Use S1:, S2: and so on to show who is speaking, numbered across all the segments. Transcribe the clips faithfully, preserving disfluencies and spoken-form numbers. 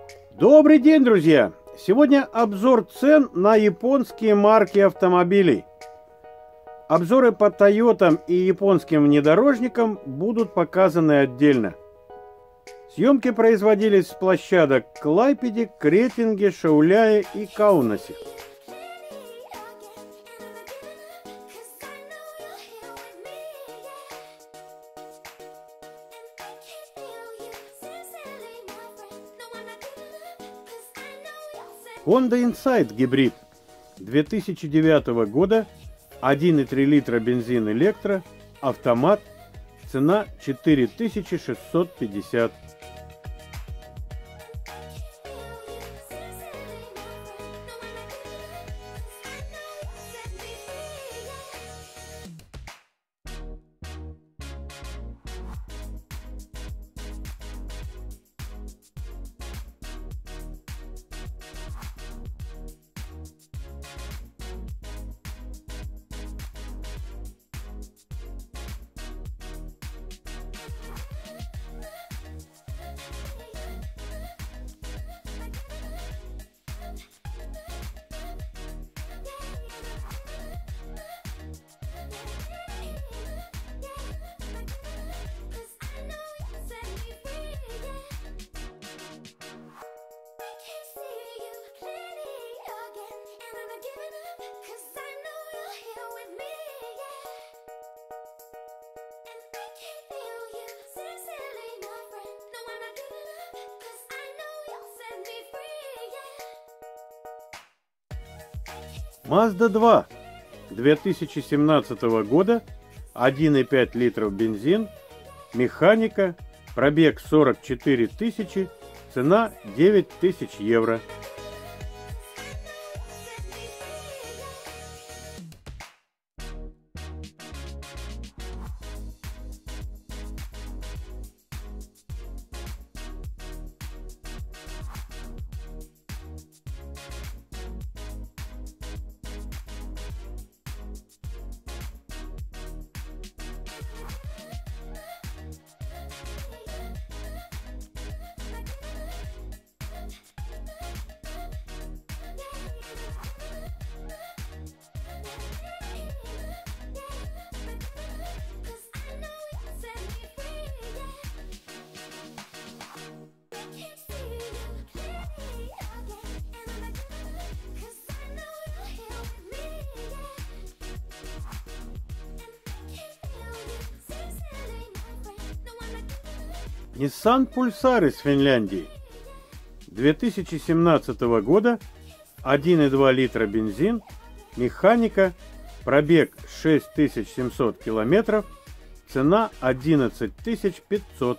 S1: Добрый день, друзья! Сегодня обзор цен на японские марки автомобилей. Обзоры по Тойотам и японским внедорожникам будут показаны отдельно. Съемки производились с площадок в Клайпеде, Кретинге, Шауляе и Каунасе. Honda Insight гибрид две тысячи девятого года, один и три литра бензин электро, автомат, цена четыре тысячи шестьсот пятьдесят. Мазда два две тысячи семнадцатого года, один и пять литров бензин, механика, пробег сорок четыре тысячи, цена девять тысяч евро. Nissan Pulsar из Финляндии две тысячи семнадцатого года, один и два литра бензин, механика, пробег шесть тысяч семьсот километров, цена одиннадцать тысяч пятьсот.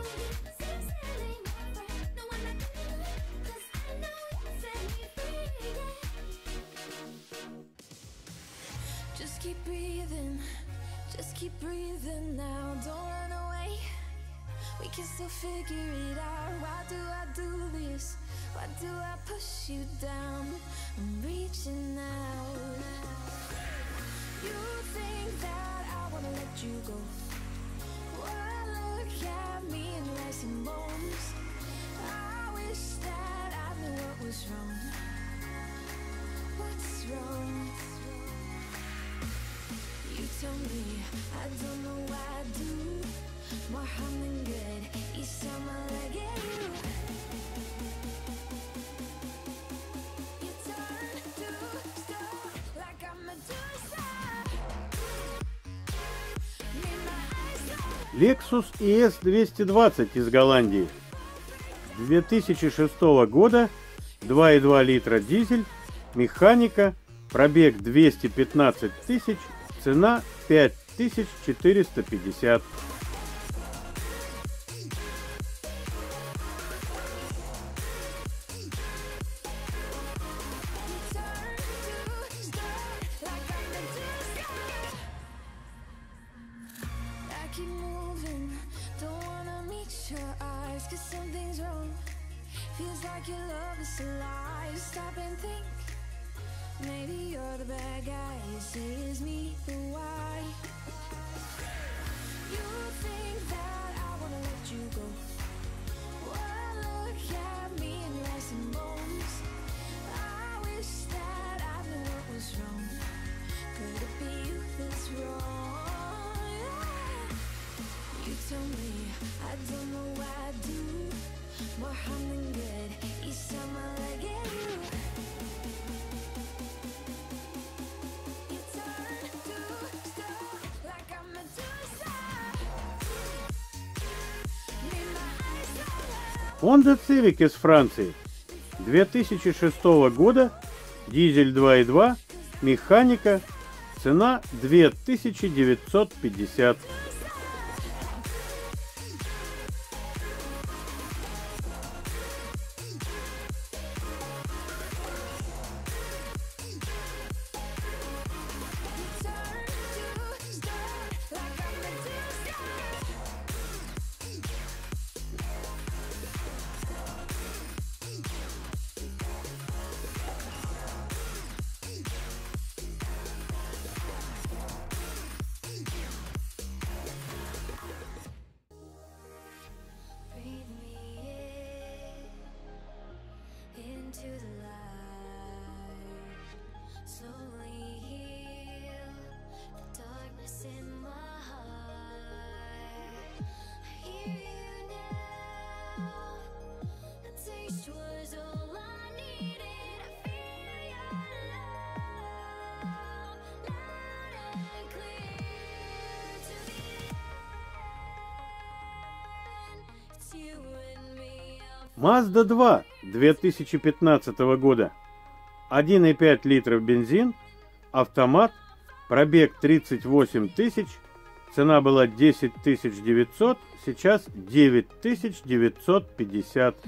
S2: We can still figure it out. Why do I do this? Why do I push you down? I'm reaching out. You think that I wanna let you go? Well, look at me and rising bones. I wish that I knew what was wrong. What's wrong? You tell me I don't know why I do more harm than good. Each time I let you, you turn to stone like I'm a Medusa.
S1: Lexus и эс двести двадцать из Голландии две тысячи шестого года, два и два литра дизель, механика, пробег двести пятнадцать тысяч, цена пять тысяч четыреста пятьдесят.
S2: Keep moving, don't wanna meet your eyes, cause something's wrong. Feels like your love is alive. Stop and think, maybe you're the bad guy. You say it's me, but why? You think that I wanna let you go? Well, look at me and something good each time I let you. You turn to stone like I'm a Medusa. Need my eyes on
S1: Honda Civic из Франции две тысячи шестого года, дизель два и два, механика, цена две тысячи девятьсот пятьдесят.
S2: Breathe me in, into the light. Slowly heal the darkness in my heart. I hear you now. A taste was all I needed. I feel your love, loud and clear to the end. It's you and me. I'll
S1: Mazda два две тысячи пятнадцатого года, один и пять литров бензин, автомат, пробег тридцать восемь тысяч, цена была десять тысяч девятьсот, сейчас девять тысяч девятьсот пятьдесят.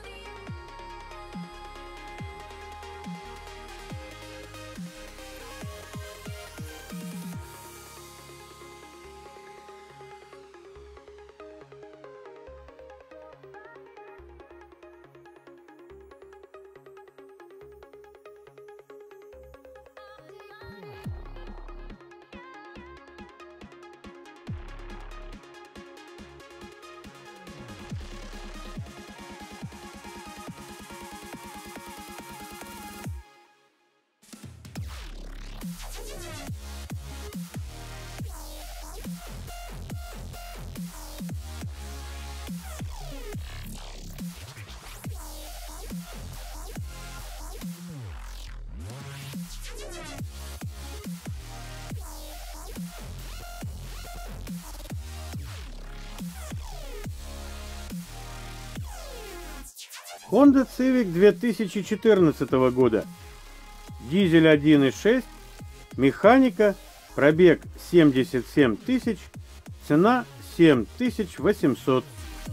S1: Honda Civic две тысячи четырнадцатого года, дизель один и шесть, механика, пробег семьдесят семь тысяч, цена семь тысяч восемьсот.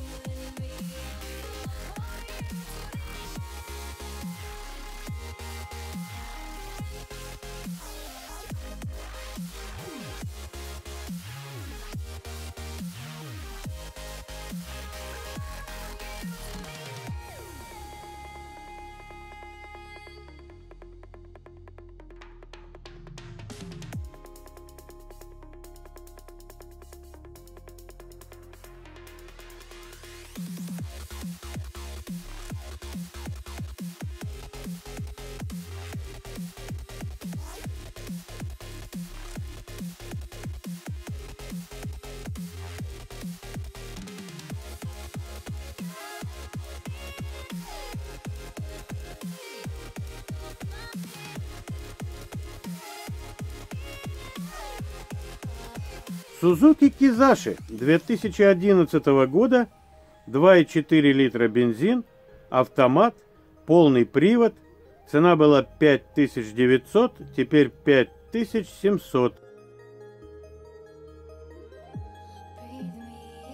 S1: Suzuki Kizashi две тысячи одиннадцатого года, два и четыре литра бензин, автомат, полный привод, цена была пять тысяч девятьсот, теперь пять тысяч семьсот.
S2: breathe me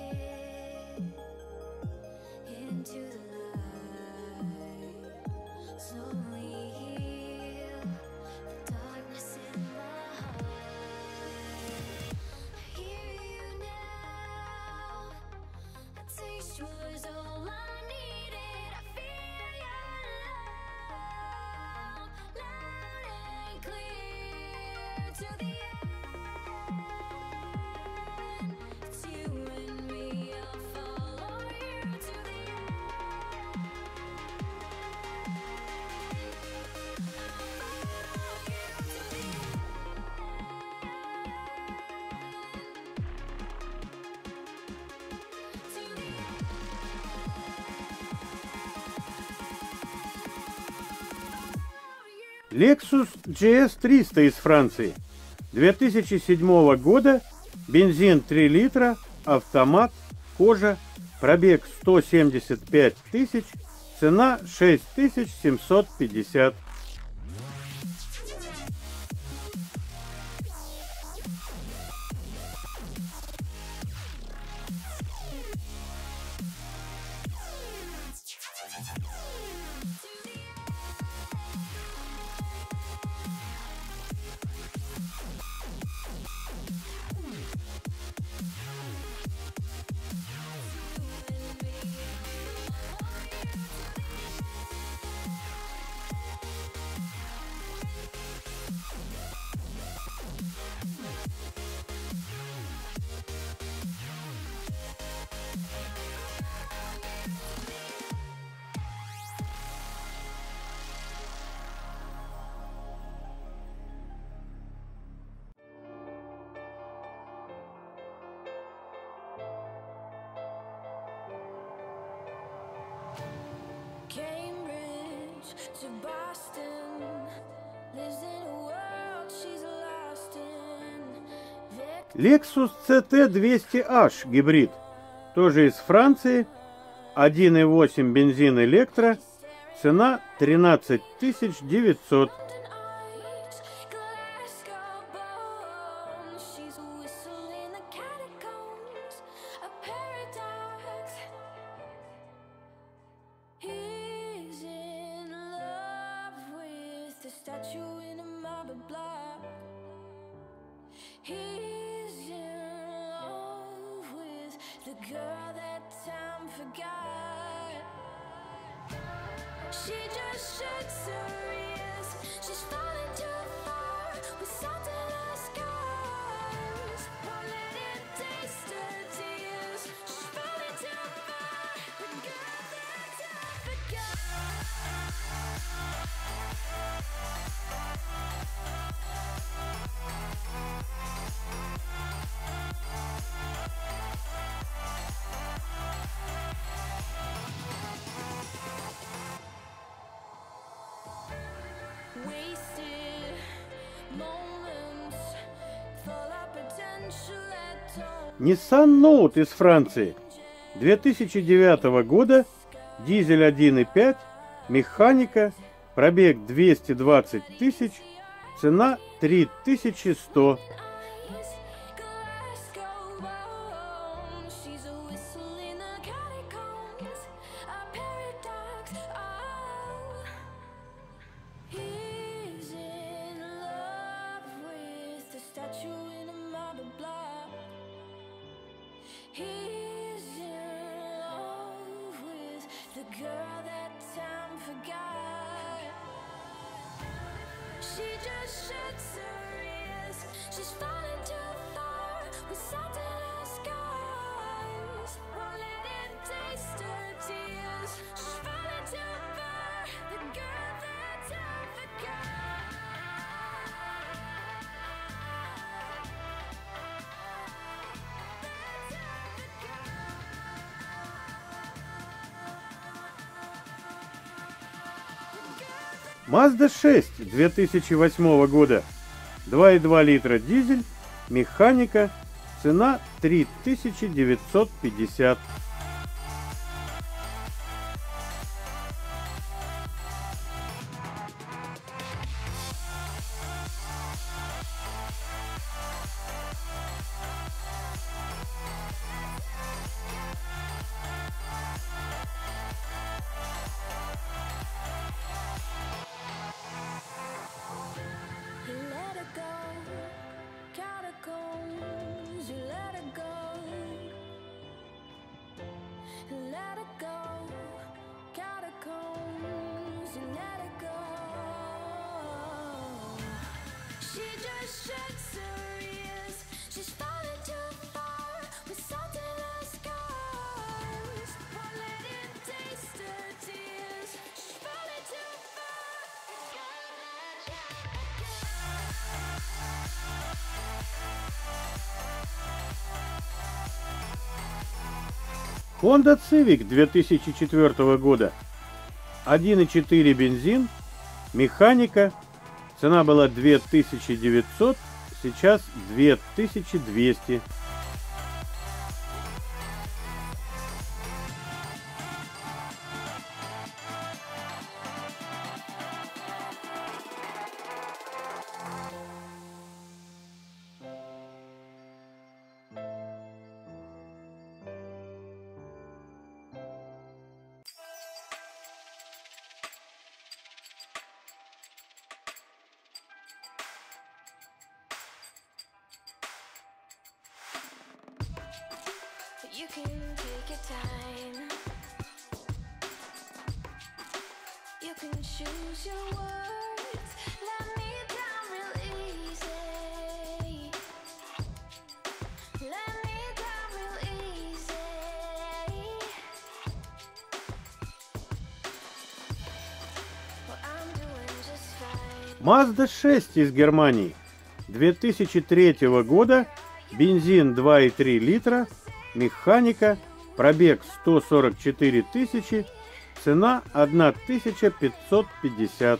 S2: in, into the light. Slowly heal the darkness in my heart. I hear you now. A taste was all I needed. I feel your love, loud and clear to the end. It's you and me. I'll follow you to the end. To the end.
S1: Lexus джи эс триста из Франции. две тысячи седьмого года. Бензин три литра. Автомат. Кожа. Пробег сто семьдесят пять тысяч. Цена шесть тысяч семьсот пятьдесят.
S2: Cambridge to Boston, lives in a world she's lost in.
S1: Lexus си ти двести эйч гибрид. Тоже из Франции. один и восемь бензин электро. Цена тринадцать тысяч девятьсот.
S2: Statue in a marble block. He's in love with the girl that time forgot. She just shakes her ears. She's falling too far with salt in her scars. Won't let him taste her tears. She's falling too far. The girl that time forgot. Wasted moments, full of potential at all.
S1: Nissan Note из Франции. две тысячи девятого года. Дизель один и пять. Механика. Пробег двести двадцать тысяч. Цена три тысячи сто.
S2: The girl that time forgot. She just shakes her ears. She's falling too far with salt in her scars. Won't let him taste her tears. She's falling too far. The girl that time forgot.
S1: Mazda шесть две тысячи восьмого года. два и два литра дизель. Механика. Цена три тысячи девятьсот пятьдесят. Honda Civic две тысячи четвёртого года. один и четыре бензин. Механика. Цена была две тысячи девятьсот, сейчас две тысячи двести.
S2: You can take your time. You can choose your words. Let me down real easy. Let me down real easy. Well, I'm doing just fine.
S1: Мазда шесть из Германии. две тысячи третьего года. Бензин два и три литра. Механика, пробег сто сорок четыре тысячи, цена одна тысяча пятьсот пятьдесят.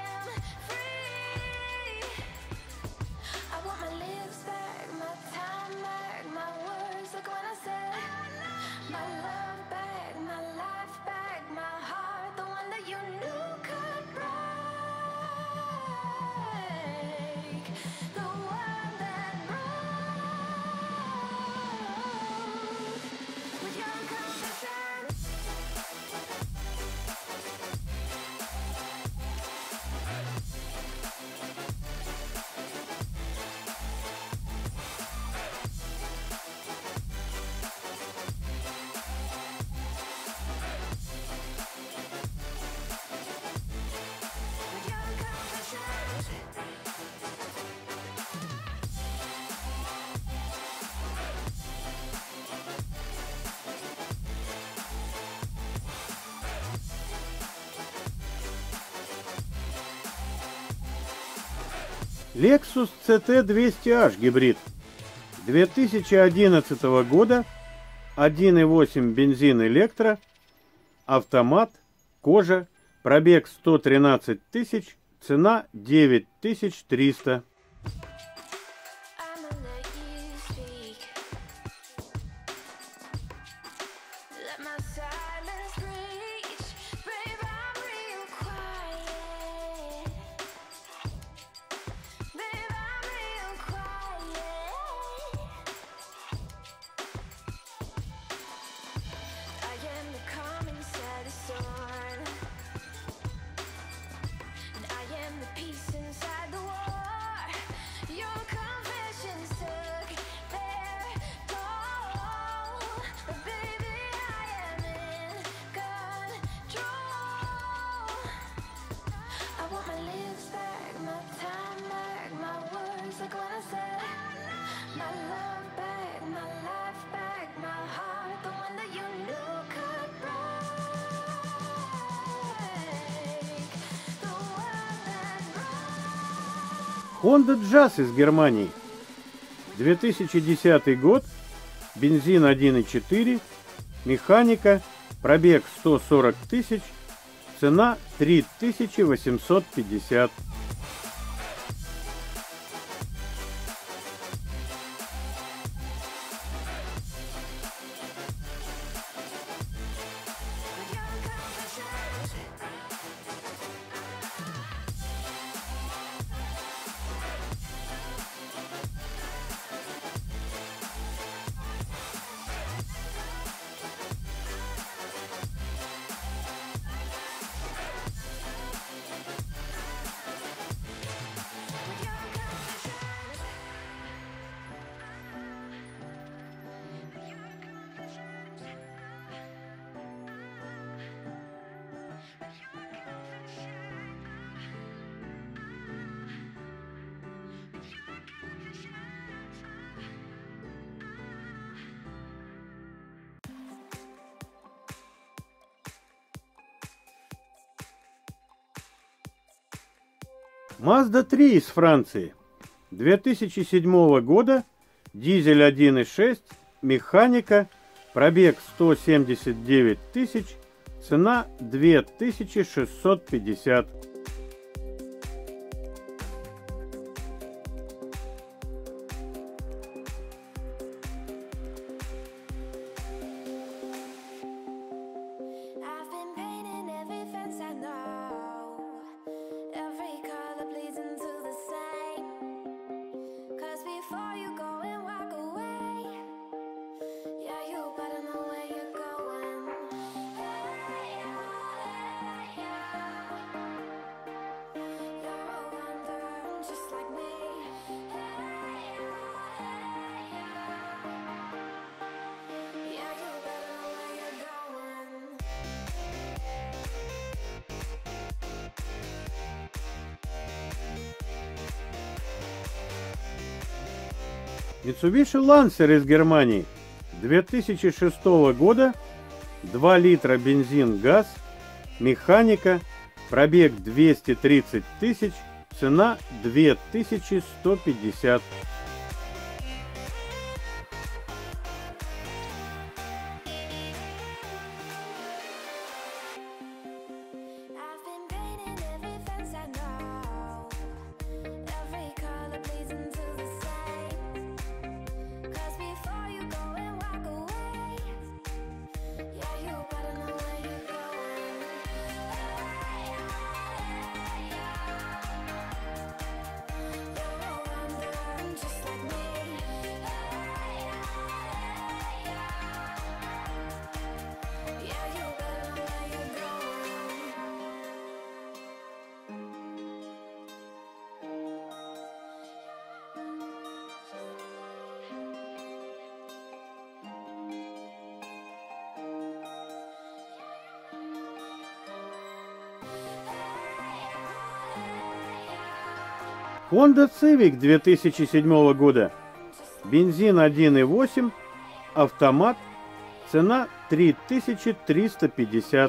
S1: Lexus си ти двести эйч гибрид две тысячи одиннадцатого года, один и восемь бензин электро, автомат, кожа, пробег сто тринадцать тысяч, цена девять тысяч триста. Honda Jazz из Германии. две тысячи десятый год. Бензин один и четыре. Механика. Пробег сто сорок тысяч. Цена три тысячи восемьсот пятьдесят. Мазда три из Франции. две тысячи седьмого года. Дизель один и шесть. Механика. Пробег сто семьдесят девять тысяч. Цена две тысячи шестьсот пятьдесят. Mitsubishi Lancer из Германии две тысячи шестого года, два литра бензин, газ, механика, пробег двести тридцать тысяч, цена две тысячи сто пятьдесят.
S2: I've been painting every fence I know. Every color bleeds into the same. 'Cause before you go and walk away, yeah, you better know where you're going. You're wondering just like me. Yeah, you better know where you're going.
S1: Honda Civic две тысячи седьмого года. Бензин один и восемь, автомат, цена три тысячи триста пятьдесят.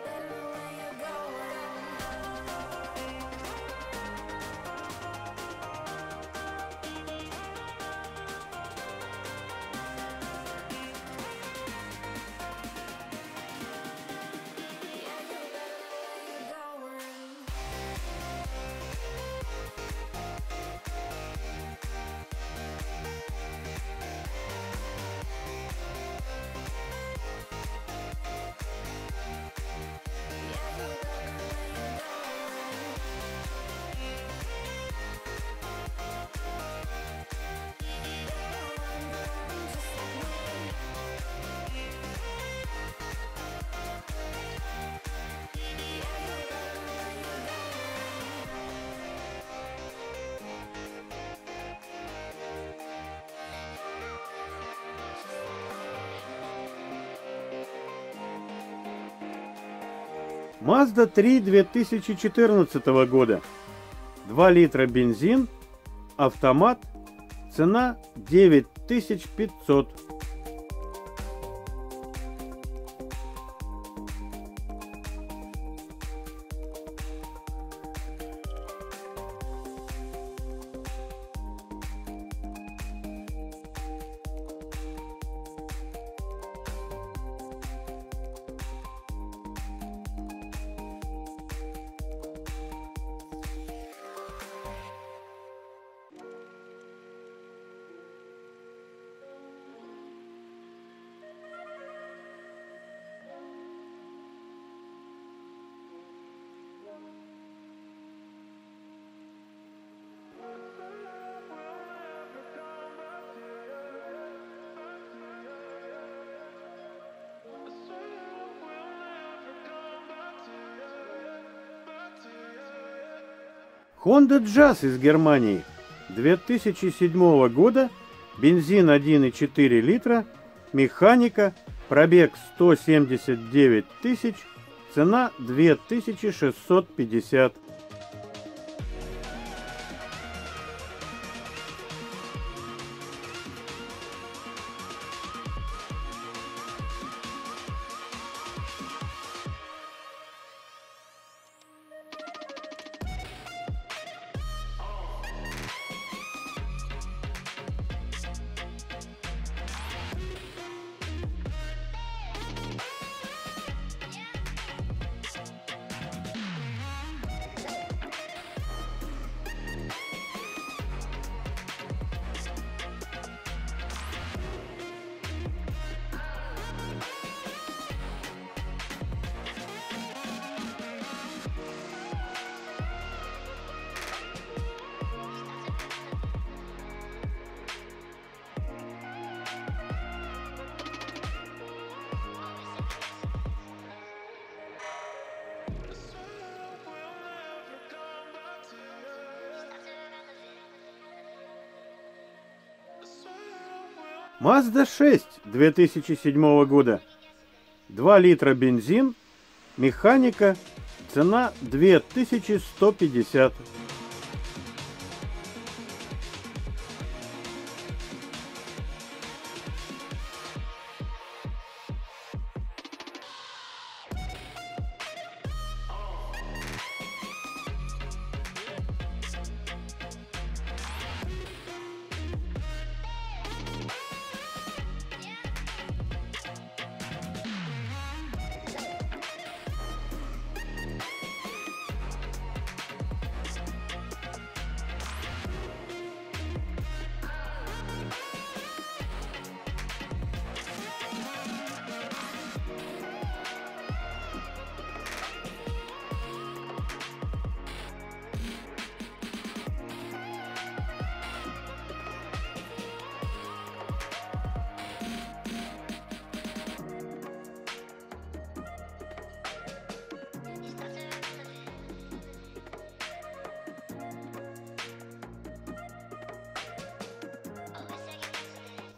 S1: Mazda три две тысячи четырнадцатого года. два литра бензин, автомат, цена девять тысяч пятьсот. Honda Jazz из Германии две тысячи седьмого года, бензин один и четыре литра, механика, пробег сто семьдесят девять тысяч, цена две тысячи шестьсот пятьдесят. Mazda шесть две тысячи седьмого года. два литра бензин, механика, цена две тысячи сто пятьдесят.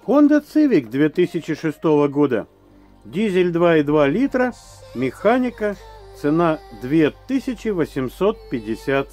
S1: Honda Civic две тысячи шестого года. Дизель два и два литра, механика, цена две тысячи восемьсот пятьдесят.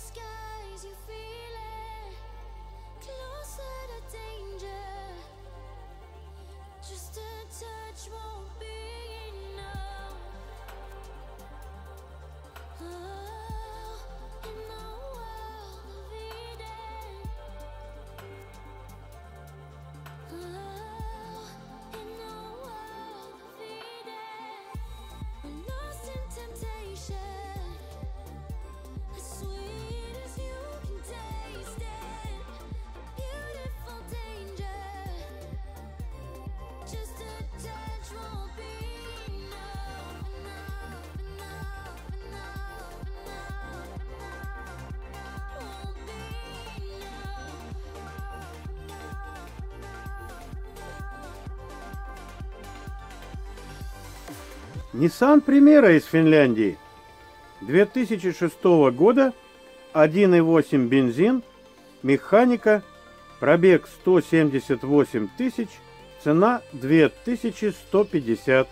S1: Nissan Primera из Финляндии. две тысячи шестого года, один и восемь бензин, механика, пробег сто семьдесят восемь тысяч, цена две тысячи сто пятьдесят.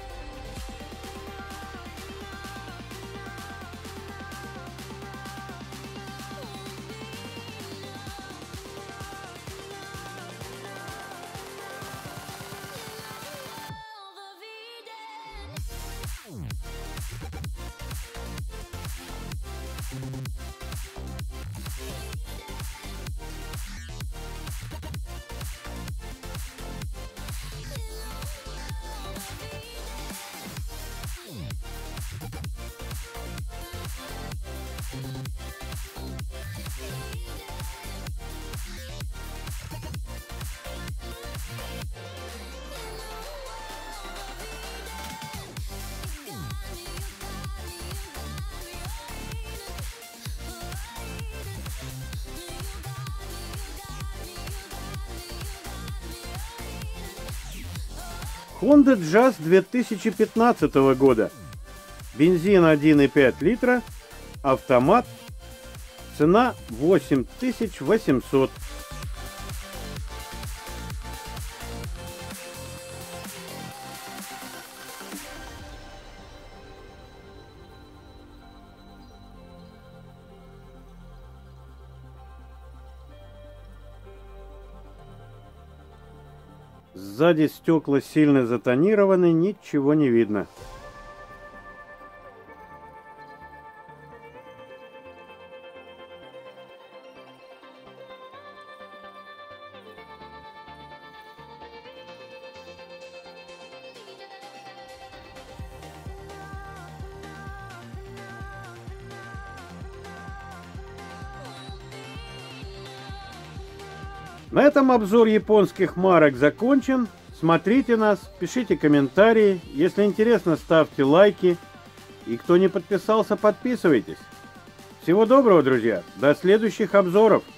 S1: Honda Jazz две тысячи пятнадцатого года. Бензин один и пять литра, автомат, цена восемь тысяч восемьсот. Сзади стекла сильно затонированы, ничего не видно. На этом обзор японских марок закончен. Смотрите нас, пишите комментарии. Если интересно, ставьте лайки. И кто не подписался, подписывайтесь. Всего доброго, друзья. До следующих обзоров.